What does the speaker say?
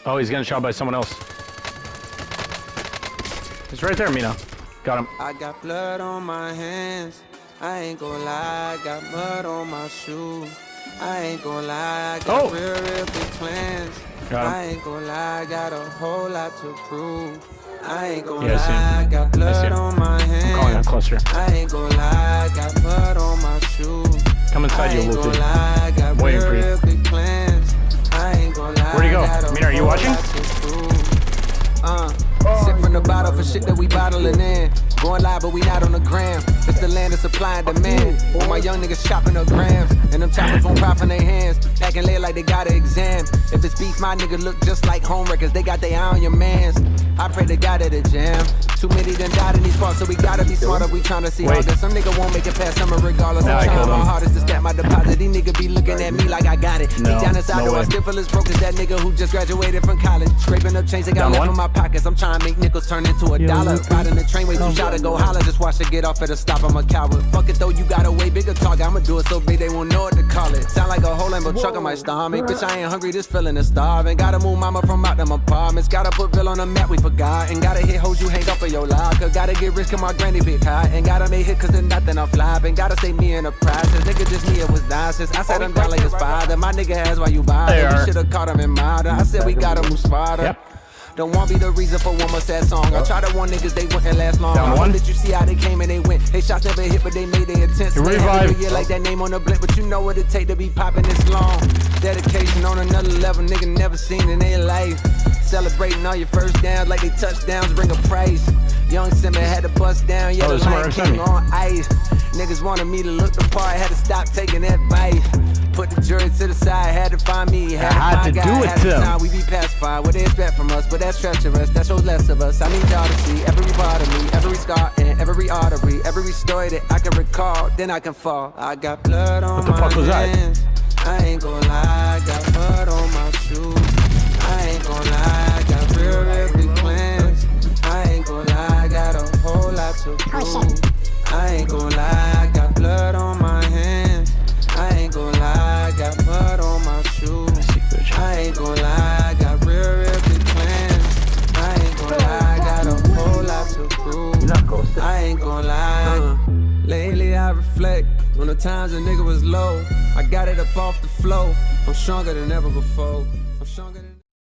Oh, he's getting shot by someone else. He's right there, Mina. Got him. I got blood on my hands. I ain't gonna lie, I got mud on my shoes. I ain't gonna lie, I got real big plans. I ain't gonna lie, I got a whole lot to prove. I ain't gonna lie, I got blood on my hands. I'm calling him closer. I ain't gonna lie, I got mud on my shoes. Come inside you, Luke. I'm waiting for you. Big plans. I ain't gonna lie. Where'd he go? Mina, are you watching? Sip from the bottle for shit that we bottling in. Going live, but we not on the gram. It's the land of supply and demand. All my young niggas chopping up grams, and them choppers won't pop in their hands. Packing late like they got an exam. If it's beef, my nigga look just like home records. They got their eye on your mans. I pray to God at the jam. Too many done died in these parts, so we gotta be smarter. We tryna see all this. Some nigga won't make it past summer regardless. I'm trying my hardest to stack my deposit. These niggas be looking at me like I got it. Deep down inside, though I still feel as broke as that nigga who just graduated from college. Scraping up change, they got left in my pockets. I'm trying to make nickels turn into $1. Riding the train way too shot to go holler. Just watch it get off at a stop. I'm a coward. Fuck it though, you got a way bigger target. I'ma do it so big they won't know what to call it. Sound like a whole Lambo truck on my stomach. Bitch, I ain't hungry, this feeling is starving. Gotta move mama from out them apartments. Gotta put Bill on the map, we forgot. And gotta hit hoes you hang up for your locker. Gotta get rich, cause my granny big high. And gotta make hit cause there's nothing I'm flopping. Gotta stay me in the process. Nigga just me, it was nonsense. I said I'm down like his father. My nigga has why you bother. We should've caught him in modern. I said we gotta move smarter. Don't want be the reason for one more sad song. I tried to warn niggas, they wouldn't last long. I hope that you see how they came and they went. They shots never hit, but they made their attempts. They had a year like that name on the blimp, but you know what it take to be popping this long. Dedication on another level, nigga never seen in their life. Celebrating all your first downs like they touchdowns bring a price. Young Simba had to bust down, yeah, the Lion King on ice. Niggas wanted me to look the part, had to stop taking advice. Put the jury to the side, had to find me, had to do it to them. We be pacified, what they expect from us, but that's treacherous, that shows less of us. I need y'all to see every part of me, every scar and every artery, every story that I can recall, then I can fall. I got blood on my hands, I ain't gonna lie, I got mud on my shoes. I ain't gonna lie, I got real big plans. I ain't gonna lie, I got a whole lot to prove. I ain't gonna lie, I got blood on my hands. I ain't gonna lie, I got mud on my shoes. I ain't gonna lie, I got real big plans. I ain't gonna lie, I got a whole lot to prove. I ain't gonna lie. Lately I reflect on the times a nigga was low. I got it up off the flow. I'm stronger than ever before. I'm stronger than